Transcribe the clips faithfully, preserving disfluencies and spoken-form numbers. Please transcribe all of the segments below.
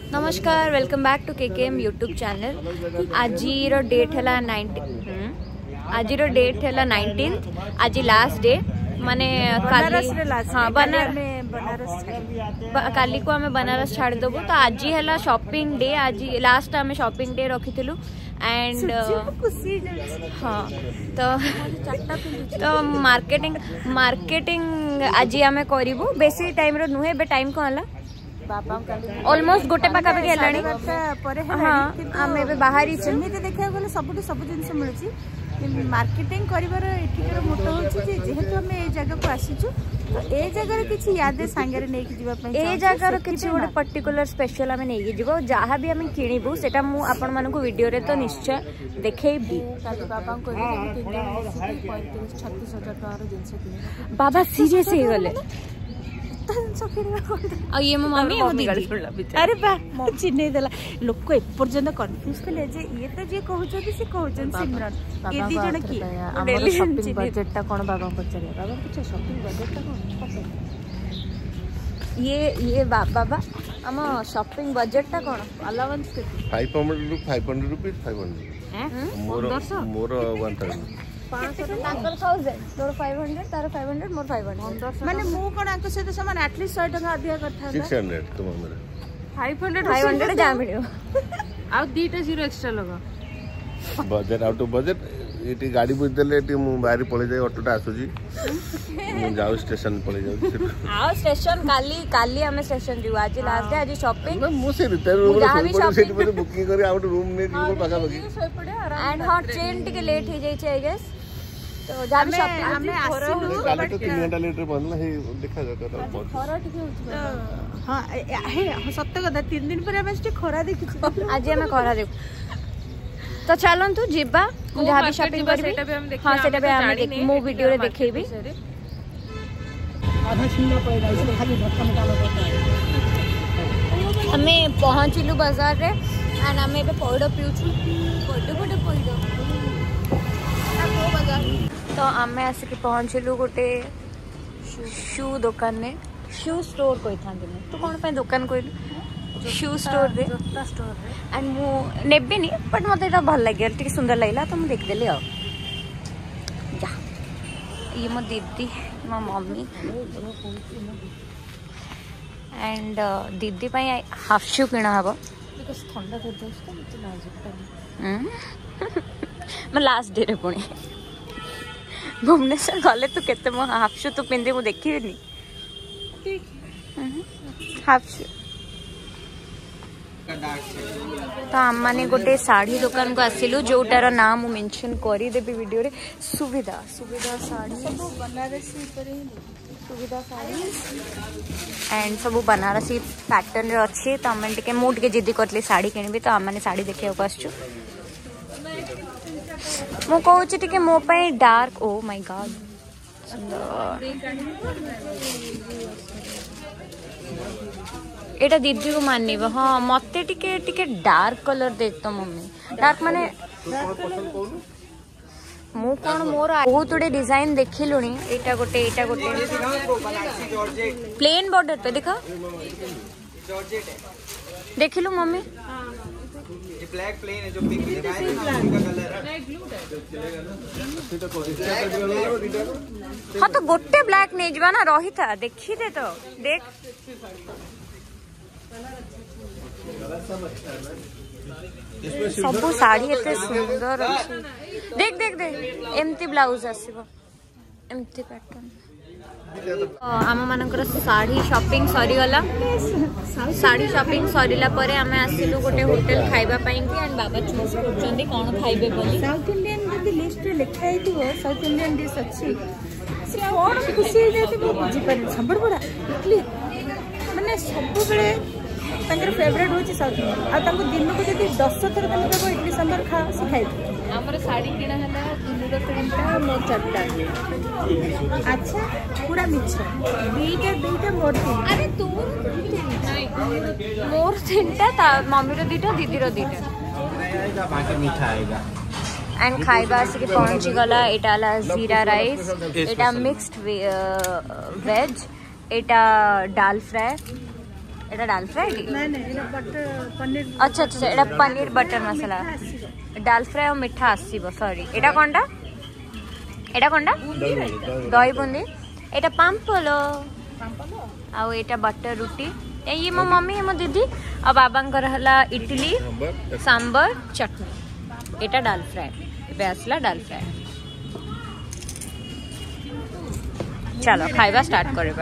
नमस्कार, welcome back to KKM YouTube channel. आज date है नाइनटीन आज डेट है नाइनटीन आज लास्ट डे माने हाँ बनारस काली को आम बनारस छाड़ देबू। तो आज है शॉपिंग डे, आज लास्ट आम शॉपिंग डे रखी एंड हाँ तो तो मार्केटिंग मार्केटिंग आज आम करूँ बेसी टाइम रो नुहे बे टाइम कौन ऑलमोस्ट गोटे पाखापाखि है। हाँ आम ए बाहरी देखा गले सब सब जिन मिलूँ मार्केटिंग कर मोटो हो जेहेतु आम ए जगह को आसीचु तो ए जगार किसी याद सांगे नहीं जगार किसी गोटे पर्टिकुलर स्पेशल आम नहीं जीव जहाँ भी आम किणबू से आपण मान वीडियो रे तो निश्चय देखी। बाबा सीरियस हो गले ये मो मम्मी अरे बा चिन्ह देला लोक एपर्यंत कन्फ्यूज थे जे ये तो जे कहउछथि से कहउछन सिमरन ये दी जण की हमर शॉपिंग बजट टा कोन बाबा पचरिया बाबा कुछ शॉपिंग बजट टा कोन ये ये बाबा हम शॉपिंग बजट टा कोन allowance five hundred to five hundred rupees five hundred हैं मोर मोर वन थाउज़ेंड माने मु कोन आंको से तो समान एटलीस्ट सौ टका अधिया करथा सिक्स हंड्रेड तुम हमरे फाइव हंड्रेड फाइव हंड्रेड जा मिलियो आ दीटा जीरो एक्स्ट्रा लगा बजट आउट ऑफ बजट एटी गाड़ी बुझ देले एटी मु बाहरी पळे जाय ऑटोटा आसुजी मु जाउ स्टेशन पळे जाउ आ स्टेशन काली काली हमें स्टेशन जीव आज लास्ट डे आज शॉपिंग मु से रिटर्न रूम से से बुकिंग करी आउट रूम ने जीव पाका बगी एंड हॉट ट्रेन टिके लेट हो जाय छै आई गेस तो जाबे शॉपिंग हमें आसिलु काली तो तीन घंटा लेट रे बनला हे देखा जाता तो खरा टिके होछ। हां हे सत्य कथा तीन दिन पर हम खरा देखि आज हमें खरा देख तो चलतु जीवा जहाँ भी शॉपिंग करबी हाँ सेटा भी हम देख मो वीडियो रे देखैबी। हमें पहुँचलु बाजार रे एंड हमें एबे पौड़ पिउछु बड़े बड़े पौड़ तो आमे आसिक पहुँचलु गोटे शू दुकान ने शू स्टोर कही था तू कौन पे दुकान कहलु शू स्टोर रे जोता स्टोर रे एंड मु नेबिनी बट मते एटा भल लागे टिके सुंदर लागला तो मु देख देली आ जा ये मो दीदी मो मम्मी एंड दीदी पाई हाफ शू किना हबो बिकॉज़ ठंडा कर दस तो मते नाजुक मैं लास्ट डे रे पुणी भुवनेश्वर गले तू केते मो हाफ शू तू पिंदे मु देखिनी हाफ शू तो आम मैंने गोटे साड़ी दुकान को आसिलु जोटार नाम मु मेंशन करी देबी वीडियो रे सुविधा सुविधा साड़ी सब बनारसी पर सुविधा साड़ी एंड सब बनारसी पैटर्न रे अछि तो हम टिके मु टिके जिद्दी करली साड़ी किनबी तो हम माने साड़ी देखिया को आछू मु कहूँ टिके मो पाई डार्क ओ माय गॉड सुंदर एटा दीदी को माननी हाँ मते टिके टिके डार्क कलर देख तो मम्मी डार्क माने मु कौन मोर बहुत गुड़े डिजाइन देख लुणी एटा गोटे एटा गोटे प्लेन बॉर्डर पे देखा देख लु मम्मी ब्लैक प्लेन है जो पिंक डिजाइन है उनका कलर है। हाँ तो गोटे ब्लैक नहीं जवा ना रही था देखी दे तो देख सब साड़ी एते सुंदर अछि देख देख देख एमती ब्लाउज आसीबो एमती पैटर्न आम मानकर साड़ी शॉपिंग सरी गला साड़ी शॉपिंग सरीला परे आमे आसिलु गोटे होटल खाइबा पई कि एंड बाबा चूज करचंदी कोन खाइबे बोली साउथ इंडियन जदी लिस्ट रे लिखा हेतिबो साउथ इंडियन डिश अछि से कोन खुशी हे जेते बुझी पर संबड़ बड़ा इटली माने सब बेले तांकर फेवरेट होची साउथ इंडियन आ तांको दिन को जदी दस थर तमे को इडली सांभर खा से खाइ हमर साड़ी किना हला दुनुर तीनटा मोर चारटा अच्छा पूरा मिछ बीटा बीटा मोर तीन अरे तोर नहीं मोर तीनटा ता मम्मी रो दीटा दीदी रो दीटा बाकी मीठा आएगा एंड खाइबा से पहुंची गला एटा जीरा राइस एटा मिक्स्ड वेज एटा दाल फ्राई एटा दाल फ्राई नहीं नहीं एटा बटर पनीर अच्छा अच्छा एटा पनीर बटर मसाला दाल फ्राई और मिठा आसीबो सॉरी एटा कोनटा एटा कोनटा दही बूंदी एटा पाम्पलो आउ एटा बटर रोटी ये मो मम्मी मो दीदी आ बाबांकर हला इडली सांबर चटनी एटा दाल फ्राई एबे आसला दाल फ्राई चलो खाइबा स्टार्ट करबा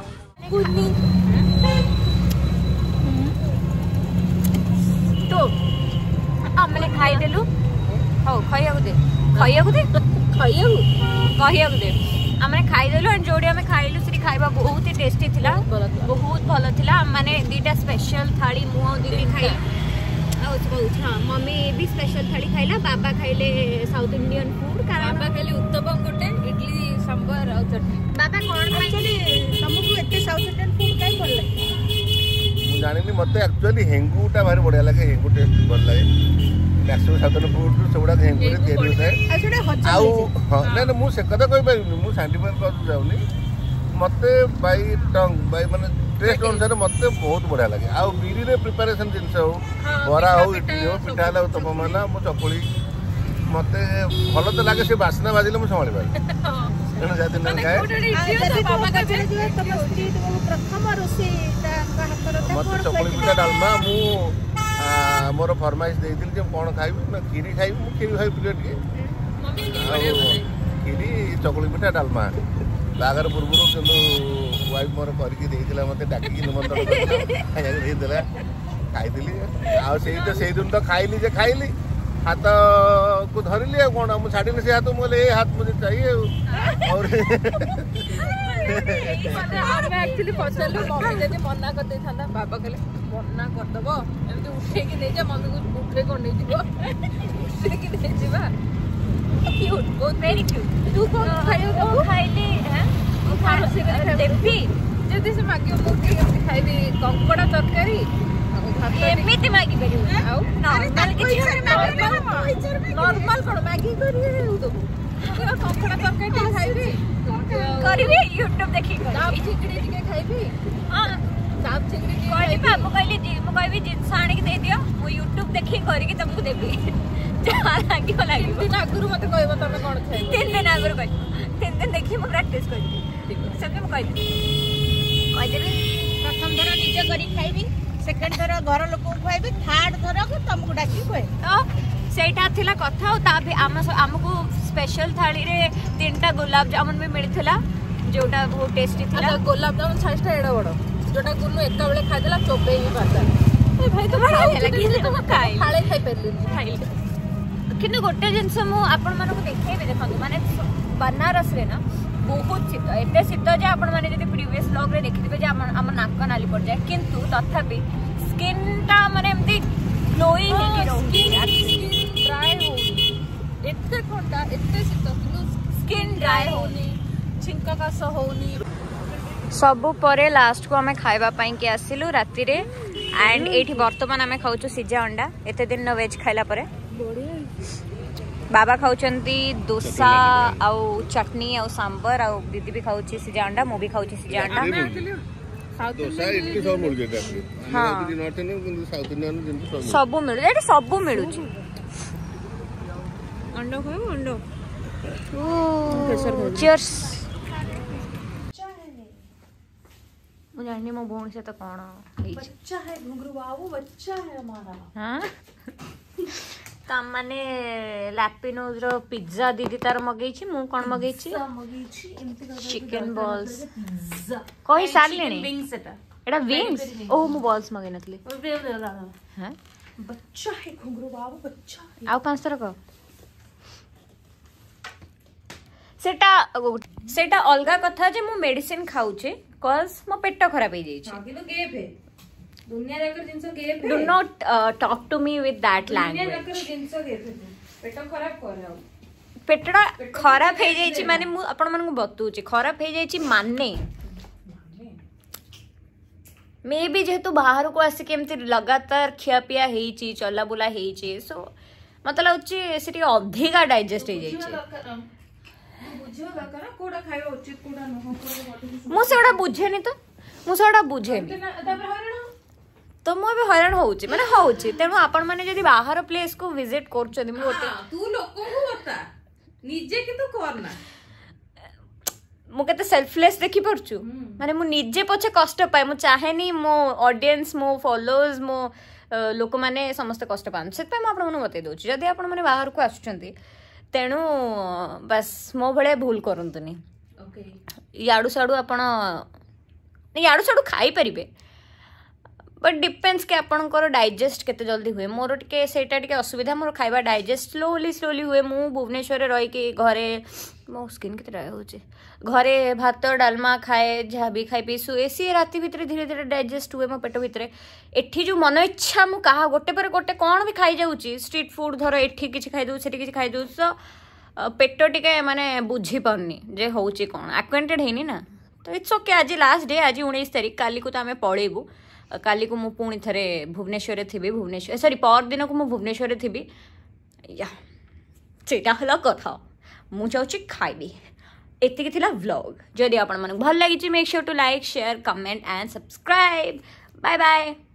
तो हमने खाई देलु हो खाइयाकु दे खाइयाकु दे खाइयाकु खाइयाकु दे हमने खाई देलु एंड जोडी हमें खाइलु सेठी खाइबा बहुत ही टेस्टी थिला बहुत भलो थिला माने दीटा स्पेशल थाली मु दीदी खाई हाँ मम्मी भी स्पेशल थाली खाइला बाबा खाइले साउथ इंडियन फूड कारण बाबा खाइले उत्तपम गोटे इडली सांबर और चटनी बाबा कोन खाइले तुमको एते साउथ इंडियन फूड काई भल लागे मु जानिनी मते एक्चुअली हेंगुटा भारी बढ़िया लागे हेंगु टेस्ट भल लागे मैक्सिमम साउथ इंडियन फूड सबडा हेंगु रे तयारी होता है आछडे हज आउ हां नै नै मु से कदा कोइ पाइनी मु साइंटिफिक कर जाउनी मते बाई टंग बाई माने टेस्ट अनुसार मते बहुत बढ़िया लगे आ बिरी रे प्रिपरेशन जिनस हो बरा हो इडली हो पिठा हो उत्तपम ना मो चकुली मते भलो तो लागे से बासना बाजिले मु संभाली पार एना जाति न खाए बाबा का जे तम स्त्री प्रथम रोसे का हातर मते चकुली पिठा डालमा मु मोर फरमाइश देइदिल जे कोन खाइबी ना खीरी खाइबी मु खीरी खाइ प्लेट के मम्मी खीरी चकुली पिठा डालमा बागर पूर्व वाइफ मोर करके देइदिला मते डाकी निमंत्रण खाइया देइदिला खाइदिली आ सेही तो सेही दिन तो खाइली जे खाइली हाथ को धरिली कोन मु छाडिनी से हाथ मोले ए हाथ मुझे चाहिए और माने आमे एक्चुअली पछलु मम्मी जदी मना कर दे थांदा बाबा कहले मना कर दबो एमती उठे के नै जा मम्मी को उठे को नै जीवो उठे के नै जीवा क्यूट बहुत वेरी क्यूट तू को खाइयो को खाइली हैं ओ खारो से देबी जदी से मागियो मु के खाइबी कंकड़ा तरकारी एमिति मागी परियो आउ नॉर्मल किछि नॉर्मल कोन मागी करियो तो कंकड़ा तरकारी खाइबी करबी यूट्यूब देखि दाब चिकड़ी के खाइबी हां दाब चिकड़ी के कहली बाबू कहली जी मु कहबी जिंस आनी के दे दियो मु यूट्यूब देखि करके तुमको देबी जा लागी लागी दिन आगुरु मते कहबो तमे कोन खाइ तीन दिन आगुरु कहबी तीन दिन देखि मु प्रैक्टिस करबी ठीक है सब मु कहबी कह देबी प्रथम थर निज करी खाइबी सेकंड थर घर लोक को खाइबी थर्ड थर को तुमको डाकी कहे तो सेटा थिला कथा और ता भी आम हमको स्पेशल थाली रे तीनटा गुलाब जामुन भी मिलथिला जोटा बहुत टेस्टी थिला गुलाब जामुन साइज ता एडा बडो जोटा गुनु एका बेले खाइ देला चोबे ही पाता ए भाई तो बड़ा लगी तो खाइ खाले खाइ परली खाइ किंतु गोटे जिनस मु आपण मानको देखेबे देखंतु माने बनारस रे ना बहुत शीत एते शीत जे आपण माने जदी प्रीवियस व्लॉग रे देखिथिबे जे हम नाक नाली पड़ जाए किंतु तथापि स्किन ता माने एमती ग्लोइंग हे के रहउची ड्राई होनी एते ठंडा एते शीत किंतु स्किन ड्राई होनी छिंका कास होनी सबु परे लास्ट को हमें खाइबा पई के आसिलु राती रे एंड एठी वर्तमान हमें खाउछु सिजा अंडा एते दिन न वेज खाइला परे बाबा खाउचंती डोसा आउ चटनी आउ सांबर आउ दीदी भी खाउची सिजा अंडा मु भी खाउची सिजा अंडा डोसा इडली सब मिल जेता हां नॉर्थ इंडियन किंतु साउथ इंडियन जिंतु सब सब मिलु एठी सब मिलुची अंडा खाओ अंडा ओ चीयर्स मु जानी मो भौणी से तो कोन बच्चा है घुंघरू बाबू बच्चा है हमारा हां ता माने लैपिनोज रो पिज्जा दीदी तार मगेई छी मु कोन मगेई छी मगेई छी एमती चिकन बॉल्स पिज्जा कोई साल लेनी विंग्स एटा एटा विंग्स ओ मु बॉल्स मगे नथली हां बच्चा है घुंघरू बाबू बच्चा है आउ कांसर को सेटा सेटा अलगा कथा जे मु मेडिसिन खाउ छे कॉज मो पेट खराब हो जाई छे किलो गेप है दुनिया जाकर जिंस गेप है do not talk to me with that language दुनिया जाकर जिंस गेप है पेट खराब कर रहा पेटड़ा खराब हो जाई छी माने मु आपण मन को बतू छी खराब हो जाई छी माने मे भी जेतु बाहर को आसे केमती लगातार खिया पिया हेई छी चला बुला हेई छी सो मतलब होची सेठी अधिका डाइजेस्ट हो जाई छी बुझियो दरकार कोडा खाइबा उचित कोडा न हो कोडा मु सेडा बुझेनी तो मु सेडा बुझेनी तबे हरण तो मुझे हैरान होउची माने होउची तेणु आपण माने जदी बाहर प्लेस को विजिट करछथि मु गोटे तू लोको को बता निजे कि तू करना मु केते सेल्फलेस देखि परछु माने मु निजे पछे कष्ट पाए मु चाहेनी मो ऑडियंस मो फॉलोअर्स मो लोक माने समस्त कष्ट पान से पे मु आपण मने बतै दोछि जदी आपण माने बाहर को आछुछंती तेणु बस मो भले भूल करंतुनी ओके याडू साडू आपण याडू साडू खाई परिबे बट डिपेंड्स के आपणकर डाइजेस्ट केते जल्दी हुए मोर टिके सेटा टिके असुविधा मोर खाइबा डाइजेस्ट स्लोली स्लोली हुए मु भुवनेश्वर रे रही कि घरे मो स्किन केते ड्राई होचे घरे भात डालमा खाए जहाँ भी खाई पी सुए सी राति भितर धीरे धीरे डाइजेस्ट हुए मो पेट भितर एठी जो मन इच्छा मु कहा गोटे पर गोटे कौन भी खाई जाऊची स्ट्रीट फूड धर एठी किछि खाई दउ सेठी किछि खाई दउ तो पेट टिके माने बुझी पाउनी जे होउची कोन एक्वेंटेड हेनी ना तो इट्स ओके आज लास्ट डे आज उन्नीस तारीख काली को तो आमे पळेबू काली को मु पुणी थरे भुवनेश्वर थी भुवनेश्वर सॉरी पर दिन को मु भुवनेश्वर थी या सेटा हला कथा मु चाहूची खाइबी एतिकी थिला व्लॉग जदि आपण मन भल लागिची make sure to like share comment and subscribe bye bye.